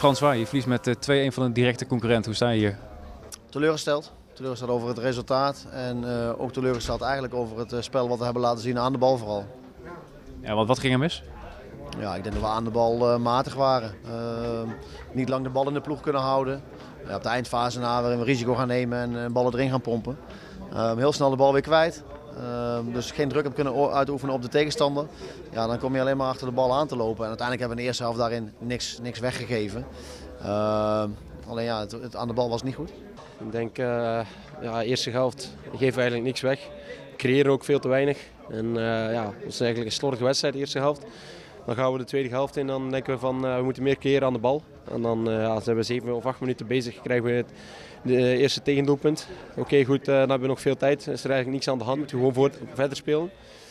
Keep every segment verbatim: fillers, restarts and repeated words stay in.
François, je verliest met twee-een van een directe concurrent. Hoe sta je hier? Teleurgesteld. Teleurgesteld over het resultaat en uh, ook teleurgesteld eigenlijk over het uh, spel wat we hebben laten zien aan de bal vooral. Ja, want wat ging er mis? Ja, ik denk dat we aan de bal uh, matig waren. Uh, niet lang de bal in de ploeg kunnen houden. Ja, op de eindfase na waarin we risico gaan nemen en uh, ballen erin gaan pompen. Uh, heel snel de bal weer kwijt. Uh, dus geen druk op kunnen uitoefenen op de tegenstander. Ja, dan kom je alleen maar achter de bal aan te lopen. En uiteindelijk hebben we in de eerste helft daarin niks, niks weggegeven. Uh, alleen ja, het, het, aan de bal was het niet goed. Ik denk, uh, ja, de eerste helft geven we eigenlijk niks weg. We creëren ook veel te weinig. En uh, ja, het is eigenlijk een slordige wedstrijd, de eerste helft. Dan gaan we de tweede helft in, dan denken we van uh, we moeten meer creëren aan de bal. En dan uh, ja, zijn we zeven of acht minuten bezig, krijgen we het de eerste tegendoelpunt. Oké, okay, goed, uh, dan hebben we nog veel tijd. Is er eigenlijk niks aan de hand, moeten we gewoon voort, verder spelen.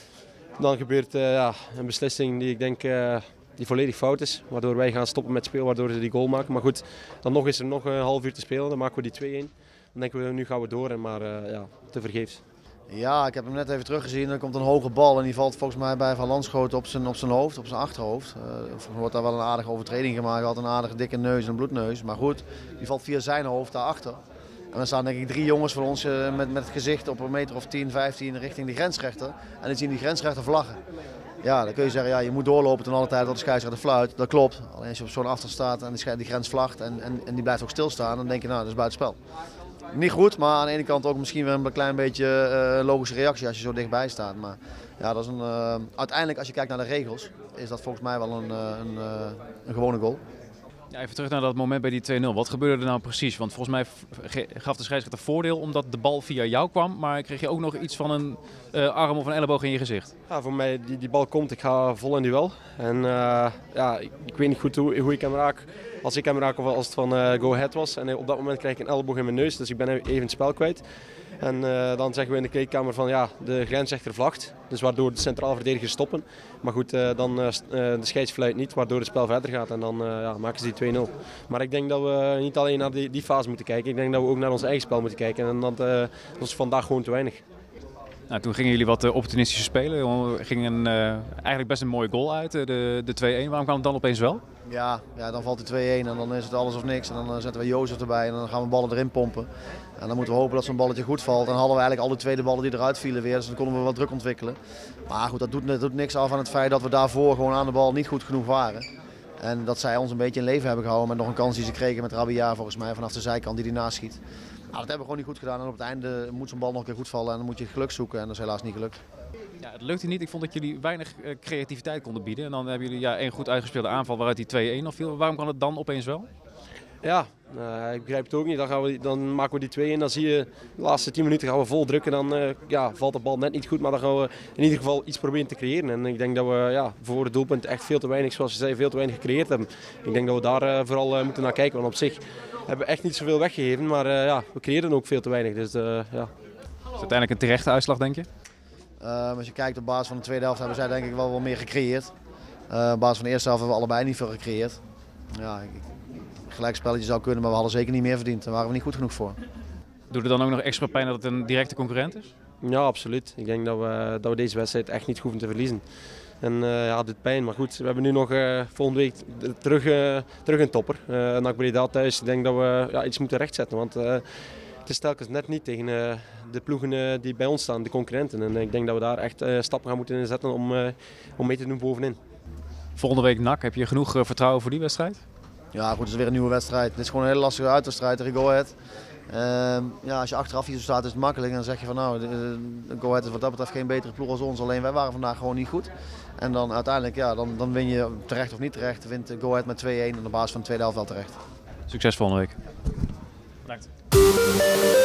Dan gebeurt uh, ja, een beslissing die ik denk uh, die volledig fout is. Waardoor wij gaan stoppen met spelen, waardoor ze die goal maken. Maar goed, dan nog is er nog een half uur te spelen, dan maken we die twee-een. Dan denken we nu gaan we door, maar uh, ja, te vergeefs. Ja, ik heb hem net even teruggezien. Er komt een hoge bal en die valt volgens mij bij Van Landschoten op zijn, op zijn hoofd, op zijn achterhoofd. Uh, volgens mij wordt daar wel een aardige overtreding gemaakt. Hij had een aardige dikke neus en een bloedneus. Maar goed, die valt via zijn hoofd daarachter. En dan staan denk ik drie jongens van ons uh, met, met het gezicht op een meter of tien, vijftien richting die grensrechter. En dan zien die grensrechter vlaggen. Ja, dan kun je zeggen, ja, je moet doorlopen ten alle tijde tot de scheidsrechter fluit. Dat klopt. Alleen als je op zo'n afstand staat en die, die grens vlagt en, en, en die blijft ook stilstaan, dan denk je, nou, dat is buitenspel. Niet goed, maar aan de ene kant ook misschien wel een klein beetje uh, logische reactie als je zo dichtbij staat. Maar ja, dat is een, uh, uiteindelijk als je kijkt naar de regels, is dat volgens mij wel een, uh, een, uh, een gewone goal. Ja, even terug naar dat moment bij die twee-nul. Wat gebeurde er nou precies? Want volgens mij gaf de scheidsrechter voordeel omdat de bal via jou kwam. Maar kreeg je ook nog iets van een uh, arm of een elleboog in je gezicht? Ja, voor mij, die, die bal komt, ik ga vol in duel. En uh, ja, ik, ik weet niet goed hoe, hoe ik hem raak. Als ik hem raak of als het van uh, Go Ahead was. En op dat moment krijg ik een elleboog in mijn neus, dus ik ben even het spel kwijt. En uh, dan zeggen we in de kleedkamer van ja, de grensrechter vlagt. Dus waardoor de centraal verdedigers stoppen. Maar goed, uh, dan uh, de scheids fluit niet, waardoor het spel verder gaat. En dan uh, ja, maken ze die twee-nul. Maar ik denk dat we niet alleen naar die, die fase moeten kijken. Ik denk dat we ook naar ons eigen spel moeten kijken. En dat, uh, dat was vandaag gewoon te weinig. Nou, toen gingen jullie wat uh, opportunistischer spelen. Er ging een, uh, eigenlijk best een mooie goal uit, uh, de, de twee-een. Waarom kwam het dan opeens wel? Ja, ja, dan valt de twee-een en dan is het alles of niks. En dan uh, zetten we Jozef erbij en dan gaan we ballen erin pompen. En dan moeten we hopen dat zo'n balletje goed valt. En dan hadden we eigenlijk alle tweede ballen die eruit vielen weer. Dus dan konden we wat druk ontwikkelen. Maar goed, dat doet, dat doet niks af aan het feit dat we daarvoor gewoon aan de bal niet goed genoeg waren. En dat zij ons een beetje in leven hebben gehouden met nog een kans die ze kregen met Rabia volgens mij vanaf de zijkant die die naast schiet. Nou, dat hebben we gewoon niet goed gedaan en op het einde moet zo'n bal nog een keer goed vallen en dan moet je geluk zoeken en dat is helaas niet gelukt. Ja, het lukte niet. Ik vond dat jullie weinig uh, creativiteit konden bieden. En dan hebben jullie ja, één goed uitgespeelde aanval waaruit die twee-een nog viel. Waarom kan het dan opeens wel? Ja, uh, ik begrijp het ook niet. Dan, gaan we, dan maken we die twee-een. Dan zie je de laatste tien minuten gaan we vol drukken. Dan uh, ja, valt de bal net niet goed. Maar dan gaan we in ieder geval iets proberen te creëren. En ik denk dat we ja, voor het doelpunt echt veel te weinig, zoals je zei, veel te weinig gecreëerd hebben. Ik denk dat we daar uh, vooral uh, moeten naar kijken. Want op zich hebben we echt niet zoveel weggegeven. Maar uh, ja, we creëren ook veel te weinig. Dus, uh, ja. Is het uiteindelijk een terechte uitslag, denk je? Uh, als je kijkt op basis van de tweede helft hebben zij denk ik wel wel meer gecreëerd. Uh, op basis van de eerste helft hebben we allebei niet veel gecreëerd. Ja, ik, gelijk spelletje zou kunnen, maar we hadden zeker niet meer verdiend. Daar waren we niet goed genoeg voor. Doet het dan ook nog extra pijn dat het een directe concurrent is? Ja, absoluut. Ik denk dat we, dat we deze wedstrijd echt niet hoeven te verliezen. En uh, ja, het doet pijn. Maar goed, we hebben nu nog uh, volgende week terug, uh, terug een topper. Uh, N A C Breda thuis. Ik denk dat we ja, iets moeten rechtzetten. Want uh, het is telkens net niet tegen uh, de ploegen uh, die bij ons staan, de concurrenten. En ik denk dat we daar echt uh, stappen gaan moeten inzetten om, uh, om mee te doen bovenin. Volgende week N A C, heb je genoeg uh, vertrouwen voor die wedstrijd? Ja goed, het is weer een nieuwe wedstrijd. Dit is gewoon een hele lastige uitwedstrijd tegen Go Ahead. Uh, ja, als je achteraf hier zo staat is het makkelijk en dan zeg je van nou, de, de Go Ahead is wat dat betreft geen betere ploeg als ons. Alleen wij waren vandaag gewoon niet goed. En dan uiteindelijk, ja, dan, dan win je terecht of niet terecht, wint Go Ahead met twee-een en op basis van de tweede helft wel terecht. Succes volgende week. Bedankt.